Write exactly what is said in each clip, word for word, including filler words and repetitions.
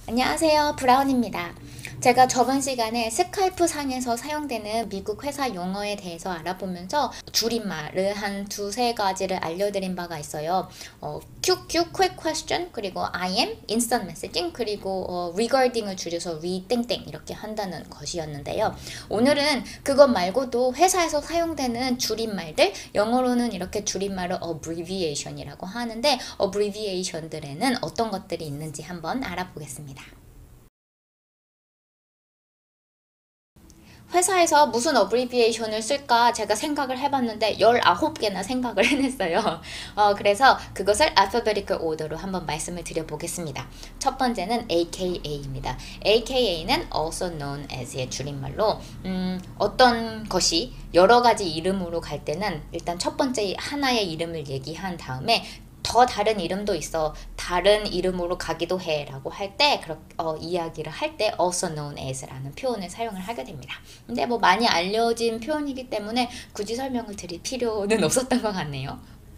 안녕하세요, 브라운입니다. 제가 저번 시간에 스카이프 상에서 사용되는 미국 회사 용어에 대해서 알아보면서 줄임말을 한 두세 가지를 알려드린 바가 있어요. 어, 큐큐, quick question, 그리고 I am, instant messaging, 그리고 어, regarding을 줄여서 re 땡땡 이렇게 한다는 것이었는데요. 오늘은 그것 말고도 회사에서 사용되는 줄임말들, 영어로는 이렇게 줄임말을 abbreviation이라고 하는데 abbreviation들에는 어떤 것들이 있는지 한번 알아보겠습니다. 회사에서 무슨 어브리비에이션을 쓸까 제가 생각을 해봤는데 열아홉 개나 생각을 해냈어요. 어, 그래서 그것을 alphabetical order로 한번 말씀을 드려보겠습니다. 첫 번째는 에이케이에이입니다. 에이케이에이는 also known as의 줄임말로 음, 어떤 것이 여러 가지 이름으로 갈 때는 일단 첫 번째 하나의 이름을 얘기한 다음에 더 다른 이름도 있어. 다른 이름으로 가기도 해. 라고 할 때, 어, 이야기를 할 때 also known as 라는 표현을 사용을 하게 됩니다. 근데 뭐 많이 알려진 표현이기 때문에 굳이 설명을 드릴 필요는 없었던 것 같네요.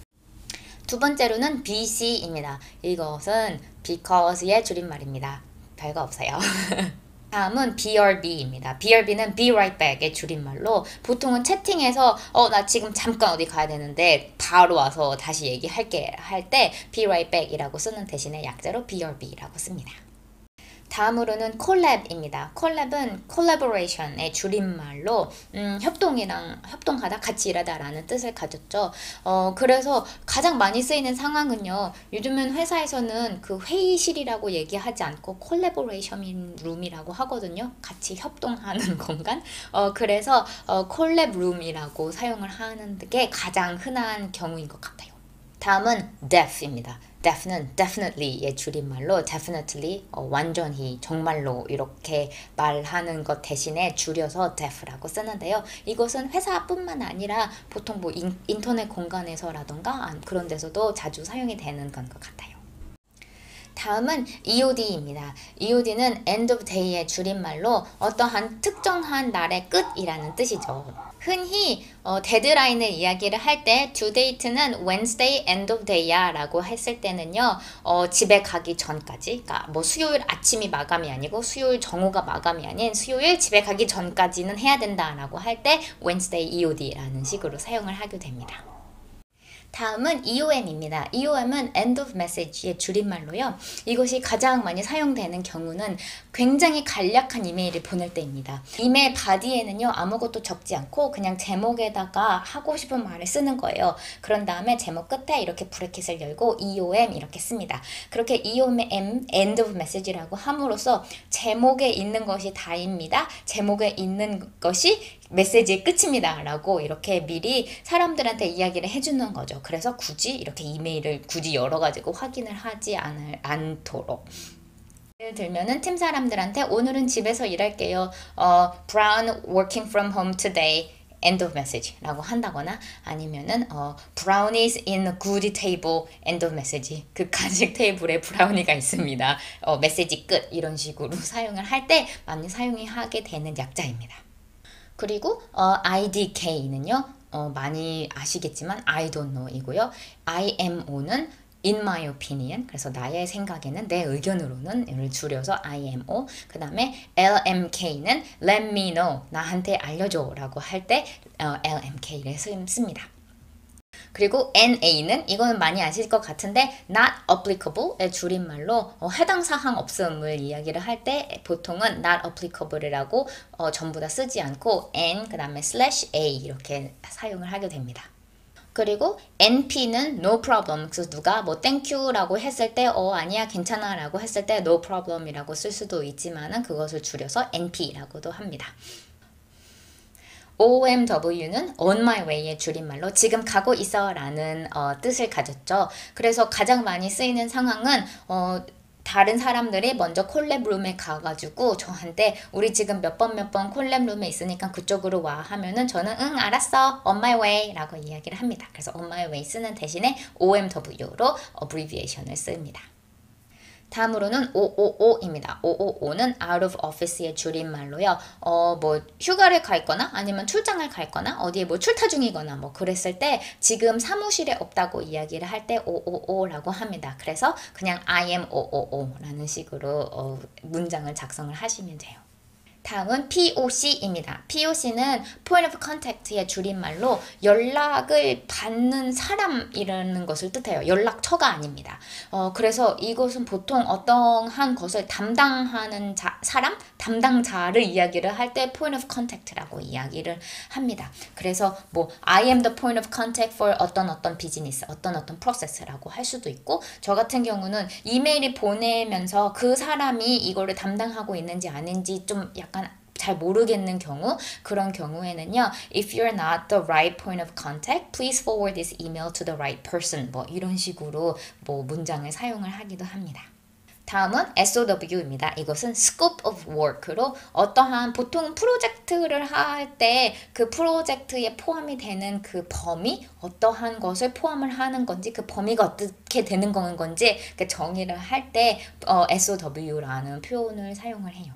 두 번째로는 비씨입니다. 이것은 because의 줄임말입니다. 별거 없어요. 다음은 비알비입니다. 비알비는 be right back의 줄임말로 보통은 채팅에서 어 나 지금 잠깐 어디 가야 되는데 바로 와서 다시 얘기할게 할 때 be right back이라고 쓰는 대신에 약자로 비알비라고 씁니다. 다음으로는 콜랩입니다. 콜랩은 collaboration의 줄임말로 음, 협동이랑 협동하다, 같이 일하다라는 뜻을 가졌죠. 어, 그래서 가장 많이 쓰이는 상황은요. 요즘은 회사에서는 그 회의실이라고 얘기하지 않고 collaboration room이라고 하거든요. 같이 협동하는 공간. 어, 그래서 어, 콜랩 룸이라고 사용을 하는 게 가장 흔한 경우인 것 같아요. 다음은 deaf입니다. deaf는 definitely의 줄임말로 definitely 어, 완전히 정말로 이렇게 말하는 것 대신에 줄여서 deaf라고 쓰는데요. 이것은 회사뿐만 아니라 보통 뭐 인, 인터넷 공간에서라던가 그런 데서도 자주 사용이 되는 건 것 같아요. 다음은 이오디입니다. 이오디는 end of day의 줄임말로 어떠한 특정한 날의 끝이라는 뜻이죠. 흔히 어, 데드라인을 이야기를 할 때 due date는 Wednesday end of day야 라고 했을 때는요. 어, 집에 가기 전까지, 그러니까 뭐 수요일 아침이 마감이 아니고 수요일 정오가 마감이 아닌 수요일 집에 가기 전까지는 해야 된다 라고 할 때 Wednesday 이오디라는 식으로 사용을 하게 됩니다. 다음은 이오엠입니다. 이오엠은 end of message의 줄임말로요. 이것이 가장 많이 사용되는 경우는 굉장히 간략한 이메일을 보낼 때입니다. 이메일 바디에는요. 아무것도 적지 않고 그냥 제목에다가 하고 싶은 말을 쓰는 거예요. 그런 다음에 제목 끝에 이렇게 브래킷을 열고 이오엠 이렇게 씁니다. 그렇게 이오엠 end of message라고 함으로써 제목에 있는 것이 다입니다. 제목에 있는 것이 메시지의 끝입니다. 라고 이렇게 미리 사람들한테 이야기를 해주는 거죠. 그래서 굳이 이렇게 이메일을 굳이 열어가지고 확인을 하지 않을, 않도록. 예를 들면은 팀 사람들한테 오늘은 집에서 일할게요. 어, Brown working from home today. end of message 라고 한다거나 아니면은 어, brownies in a good table end of message 그 간식 테이블에 브라우니가 있습니다. 어, 메시지 끝 이런 식으로 사용을 할 때 많이 사용이 하게 되는 약자입니다. 그리고 어, 아이디케이는요. 어, 많이 아시겠지만 I don't know 이고요. 아이엠오는 in my opinion 그래서 나의 생각에는 내 의견으로는 를 줄여서 아이엠오 그 다음에 엘엠케이는 let me know 나한테 알려줘 라고 할 때 어, 엘엠케이를 씁니다. 그리고 엔에이는 이거는 많이 아실 것 같은데 not applicable의 줄임말로 어, 해당 사항 없음을 이야기를 할 때 보통은 not applicable이라고 어, 전부 다 쓰지 않고 n 그 다음에 slash a 이렇게 사용을 하게 됩니다. 그리고 엔피는 no problem. 그래서 누가 뭐 thank you라고 했을 때 어 아니야 괜찮아 라고 했을 때 no problem이라고 쓸 수도 있지만은 그것을 줄여서 엔피라고도 합니다. 오엠더블유는 on my way의 줄임말로 지금 가고 있어 라는 어, 뜻을 가졌죠. 그래서 가장 많이 쓰이는 상황은 어, 다른 사람들이 먼저 콜랩룸에 가가지고 저한테 우리 지금 몇 번 몇 번 콜랩룸에 있으니까 그쪽으로 와 하면은 저는 응 알았어 on my way 라고 이야기를 합니다. 그래서 on my way 쓰는 대신에 오엠더블유로 abbreviation을 씁니다. 다음으로는 오오오입니다. 오오오는 out of office의 줄임말로요. 어, 뭐 휴가를 가 있거나 아니면 출장을 가 있거나 어디에 뭐 출타 중이거나 뭐 그랬을 때 지금 사무실에 없다고 이야기를 할 때 오오오라고 합니다. 그래서 그냥 I am 오오오라는 식으로 어, 문장을 작성을 하시면 돼요. 다음은 피오씨입니다. 피오씨는 Point of Contact의 줄임말로 연락을 받는 사람이라는 것을 뜻해요. 연락처가 아닙니다. 어, 그래서 이것은 보통 어떠한 것을 담당하는 자, 사람, 담당자를 이야기를 할 때 Point of Contact라고 이야기를 합니다. 그래서 뭐 I am the point of contact for 어떤 어떤 비즈니스, 어떤 어떤 프로세스라고 할 수도 있고 저 같은 경우는 이메일이 보내면서 그 사람이 이거를 담당하고 있는지 아닌지 좀 약간 잘 모르겠는 경우 그런 경우에는요 if you're not the right point of contact please forward this email to the right person 뭐 이런 식으로 뭐 문장을 사용을 하기도 합니다. 다음은 에스오더블유입니다. 이것은 scope of work로 어떠한 보통 프로젝트를 할 때 그 프로젝트에 포함이 되는 그 범위 어떠한 것을 포함을 하는 건지 그 범위가 어떻게 되는 건지 정의를 할 때 어, 에스오더블유라는 표현을 사용을 해요.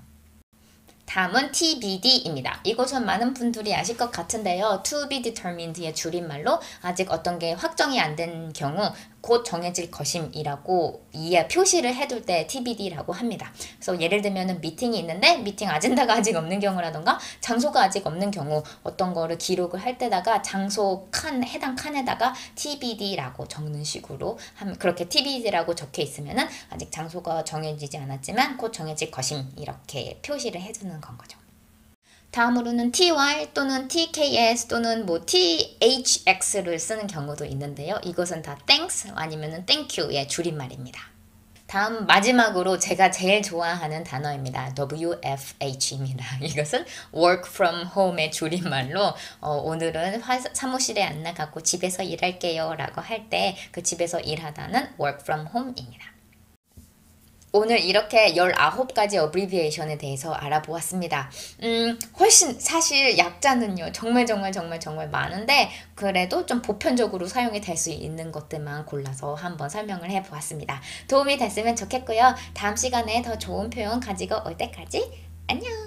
다음은 티비디입니다. 이것은 많은 분들이 아실 것 같은데요. to be determined의 줄임말로 아직 어떤 게 확정이 안 된 경우 곧 정해질 것임이라고 이해 표시를 해둘 때 티비디라고 합니다. 그래서 예를 들면 미팅이 있는데 미팅 아젠다가 아직 없는 경우라던가 장소가 아직 없는 경우 어떤 거를 기록을 할 때다가 장소 칸 해당 칸에다가 티비디라고 적는 식으로 하면 그렇게 티비디라고 적혀 있으면은 아직 장소가 정해지지 않았지만 곧 정해질 것임 이렇게 표시를 해두는 건 거죠. 다음으로는 티와이 또는 티케이에스 또는 뭐 티에이치엑스를 쓰는 경우도 있는데요. 이것은 다 thanks 아니면은 thank you의 줄임말입니다. 다음 마지막으로 제가 제일 좋아하는 단어입니다. 더블유에프에이치입니다. 이것은 work from home의 줄임말로 어, 오늘은 화, 사무실에 안 나가고 집에서 일할게요 라고 할 때 그 집에서 일하다는 work from home입니다. 오늘 이렇게 열아홉 가지 어브리비에이션에 대해서 알아보았습니다. 음, 훨씬 사실 약자는요. 정말 정말 정말 정말 많은데 그래도 좀 보편적으로 사용이 될 수 있는 것들만 골라서 한번 설명을 해보았습니다. 도움이 됐으면 좋겠고요. 다음 시간에 더 좋은 표현 가지고 올 때까지 안녕!